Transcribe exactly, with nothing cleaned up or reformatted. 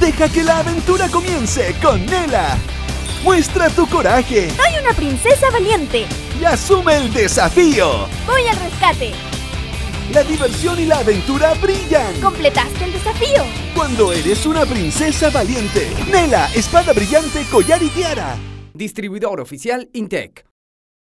Deja que la aventura comience con Nela. Muestra tu coraje. Soy una princesa valiente. Y asume el desafío. Voy al rescate. La diversión y la aventura brillan. Completaste el desafío. Cuando eres una princesa valiente. Nela, espada brillante, collar y tiara. Distribuidor oficial Intec.